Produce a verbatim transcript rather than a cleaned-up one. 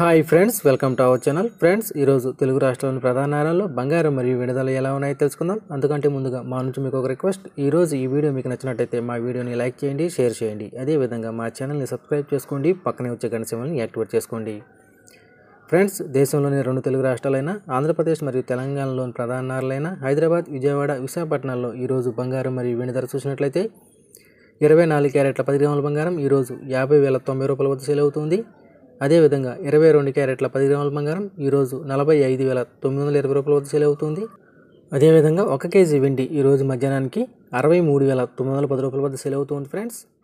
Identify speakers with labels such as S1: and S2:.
S1: Hi friends, welcome to our channel. Friends, ఈరోజు తెలుగు రాష్ట్రాల్లోని ప్రధాన నగరాల్లో బంగారం మరియు వెండి ఎలా ఉన్నాయో తెలుసుకుందాం. అందుకంటే ముందుగా మా నుంచి మీకు ఒక రిక్వెస్ట్. ఈరోజు ఈ వీడియో మీకు నచ్చినట్టయితే మా వీడియోని లైక్ చేయండి, షేర్ చేయండి. అదేవిధంగా మా ఛానల్ని సబ్స్క్రైబ్ చేసుకోండి, పక్కనే వచ్చే గంట సింబల్ని యాక్టివేట్ చేసుకోండి. ఫ్రెండ్స్, దేశంలోని రెండు తెలుగు రాష్ట్రాలైన ఆంధ్రప్రదేశ్ మరియు తెలంగాణలోని ప్రధాన నగరాలైన హైదరాబాద్, విజయవాడ, విశాఖపట్నాల్లో ఈరోజు బంగారం మరియు వెండి ధర చూసినట్లయితే ఇరవై నాలుగు క్యారెట్ల పది గ్రాముల బంగారం ఈరోజు యాభై వేల తొంభై రూపాయల వద్ద సేల్ అవుతుంది. అదేవిధంగా ఇరవై రెండు క్యారెట్ల పది గ్రాముల బంగారం ఈరోజు నలభై ఐదు వేల తొమ్మిది వందల ఇరవై రూపాయల వద్ద సేల్ అవుతుంది. అదేవిధంగా ఒక కేజీ వెండి ఈరోజు మధ్యాహ్నానికి అరవై మూడు వేల తొమ్మిది వందల పది రూపాయల వద్ద సేల్ అవుతుంది. ఫ్రెండ్స్,